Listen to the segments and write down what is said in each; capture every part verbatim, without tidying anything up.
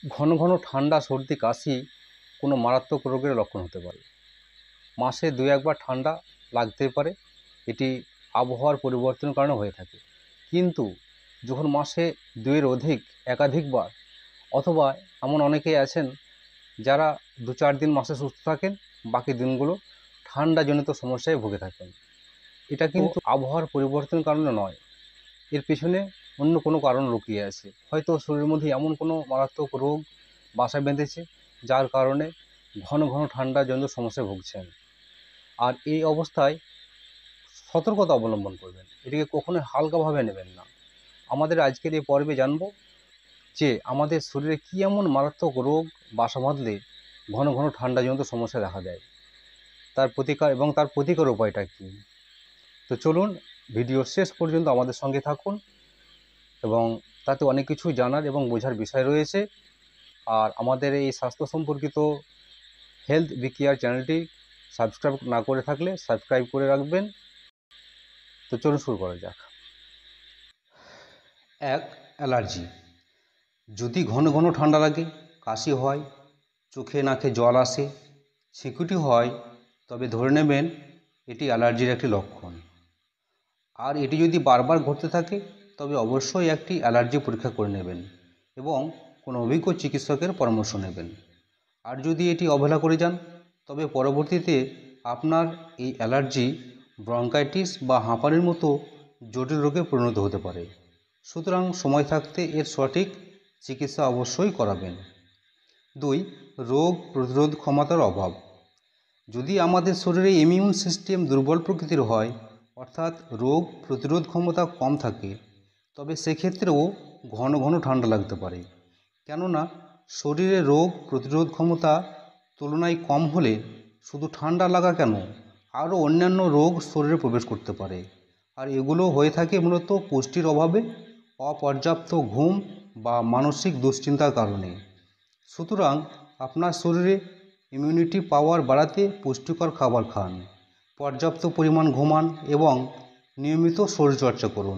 ঘন ঘন ঠান্ডা, সর্দি, কাশি কোনো মারাত্মক রোগের লক্ষণ হতে পারে। মাসে দু একবার ঠান্ডা লাগতে পারে, এটি আবহাওয়ার পরিবর্তনের কারণে হয়ে থাকে। কিন্তু যখন মাসে দুইয়ের অধিক একাধিকবার, অথবা এমন অনেকেই আছেন যারা দু চার দিন মাসে সুস্থ থাকেন, বাকি দিনগুলো ঠান্ডাজনিত সমস্যায় ভুগে থাকেন, এটা কিন্তু আবহাওয়ার পরিবর্তনের কারণে নয়, এর পিছনে অন্য কোনো কারণ লুকিয়ে আছে। হয়তো শরীরের মধ্যে এমন কোনো মারাত্মক রোগ বাসা বেঁধেছে যার কারণে ঘন ঘন ঠান্ডাজনিত সমস্যায় ভুগছেন। আর এই অবস্থায় সতর্কতা অবলম্বন করবেন, এটিকে কখনোই হালকাভাবে নেবেন না। আমাদের আজকের এই পর্বে জানব যে আমাদের শরীরে কী এমন মারাত্মক রোগ বাসা বাঁধলে ঘন ঘন ঠান্ডাজনিত সমস্যা দেখা দেয়, তার প্রতিকার এবং তার প্রতিকার উপায়টা কী। তো চলুন ভিডিওর শেষ পর্যন্ত আমাদের সঙ্গে থাকুন, এবং তাতে অনেক কিছু জানার এবং বোঝার বিষয় রয়েছে। আর আমাদের এই স্বাস্থ্য সম্পর্কিত হেলথ বি কেয়ার চ্যানেলটি সাবস্ক্রাইব না করে থাকলে সাবস্ক্রাইব করে রাখবেন। তো চলুন শুরু করা যাক। এক, অ্যালার্জি। যদি ঘন ঘন ঠান্ডা লাগে, কাশি হয়, চোখে নাকে জল আসে, ছিঁকুটি হয়, তবে ধরে নেবেন এটি অ্যালার্জির একটি লক্ষণ। আর এটি যদি বারবার ঘটতে থাকে তবে অবশ্যই একটি অ্যালার্জি পরীক্ষা করে নেবেন এবং কোনো অভিজ্ঞ চিকিৎসকের পরামর্শ নেবেন। আর যদি এটি অবহেলা করে যান তবে পরবর্তীতে আপনার এই অ্যালার্জি ব্রঙ্কাইটিস বা হাঁপানির মতো জটিল রোগে পরিণত হতে পারে। সুতরাং সময় থাকতে এর সঠিক চিকিৎসা অবশ্যই করাবেন। দুই, রোগ প্রতিরোধ ক্ষমতার অভাব। যদি আমাদের শরীরে ইমিউন সিস্টেম দুর্বল প্রকৃতির হয়, অর্থাৎ রোগ প্রতিরোধ ক্ষমতা কম থাকে, তবে সেক্ষেত্রেও ঘন ঘন ঠান্ডা লাগতে পারে। কেননা শরীরে রোগ প্রতিরোধ ক্ষমতা তুলনায় কম হলে শুধু ঠান্ডা লাগা কেন, আরও অন্যান্য রোগ শরীরে প্রবেশ করতে পারে। আর এগুলো হয়ে থাকে মূলত পুষ্টির অভাবে, অপর্যাপ্ত ঘুম বা মানসিক দুশ্চিন্তার কারণে। সুতরাং আপনার শরীরে ইমিউনিটি পাওয়ার বাড়াতে পুষ্টিকর খাবার খান, পর্যাপ্ত পরিমাণ ঘুমান এবং নিয়মিত শরীরচর্চা করুন।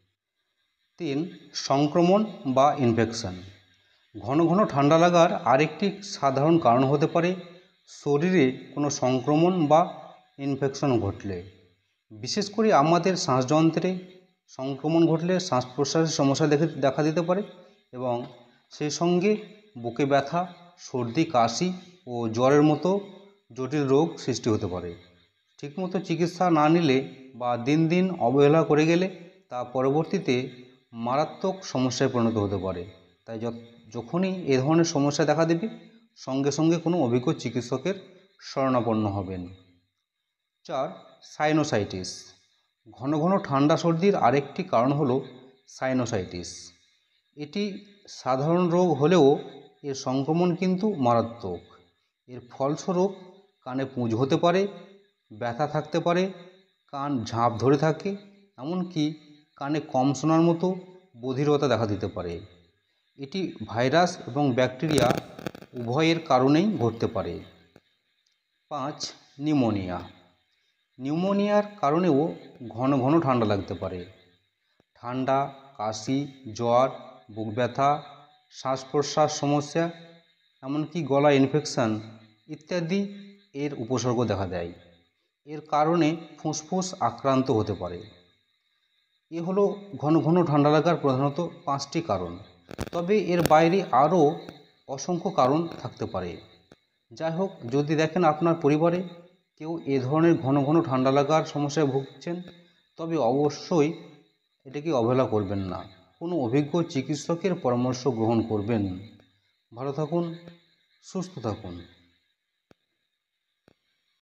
তিন, সংক্রমণ বা ইনফেকশন। ঘন ঘন ঠান্ডা লাগার আরেকটি সাধারণ কারণ হতে পারে শরীরে কোনো সংক্রমণ বা ইনফেকশন ঘটলে। বিশেষ করে আমাদের শ্বাসযন্ত্রে সংক্রমণ ঘটলে শ্বাস প্রশ্বাসের সমস্যা দেখে দেখা দিতে পারে এবং সেই সঙ্গে বুকে ব্যথা, সর্দি, কাশি ও জ্বরের মতো জটিল রোগ সৃষ্টি হতে পারে। ঠিকমতো চিকিৎসা না নিলে বা দিন দিন অবহেলা করে গেলে তা পরবর্তীতে মারাত্মক সমস্যায় পরিণত হতে পারে। তাই যখনই এ ধরনের সমস্যা দেখা দেবে সঙ্গে সঙ্গে কোনো অভিজ্ঞ চিকিৎসকের শরণাপন্ন হবেন। চার, সাইনোসাইটিস। ঘন ঘন ঠান্ডা সর্দির আরেকটি কারণ হলো সাইনোসাইটিস। এটি সাধারণ রোগ হলেও এর সংক্রমণ কিন্তু মারাত্মক। এর ফলস্বরূপ কানে পুঁজ হতে পারে, ব্যথা থাকতে পারে, কান ঝাঁপ ধরে থাকে, এমনকি কানে কম শোনার মতো বধিরতা দেখা দিতে পারে। এটি ভাইরাস এবং ব্যাকটেরিয়া উভয়ের কারণেই ঘটতে পারে। পাঁচ, নিউমোনিয়া। নিউমোনিয়ার কারণেও ঘন ঘন ঠান্ডা লাগতে পারে। ঠান্ডা, কাশি, জ্বর, বুক ব্যথা, শ্বাস প্রশ্বাস সমস্যা, এমনকি গলা ইনফেকশন ইত্যাদি এর উপসর্গ দেখা দেয়। এর কারণে ফুসফুস আক্রান্ত হতে পারে। এ হলো ঘন ঘন ঠান্ডা লাগার প্রধানত পাঁচটি কারণ, তবে এর বাইরে আরও অসংখ্য কারণ থাকতে পারে। যাই হোক, যদি দেখেন আপনার পরিবারে কেউ এ ধরনের ঘন ঘন ঠান্ডা লাগার সমস্যায় ভুগছেন তবে অবশ্যই এটাকে অবহেলা করবেন না, কোনো অভিজ্ঞ চিকিৎসকের পরামর্শ গ্রহণ করবেন। ভালো থাকুন, সুস্থ থাকুন।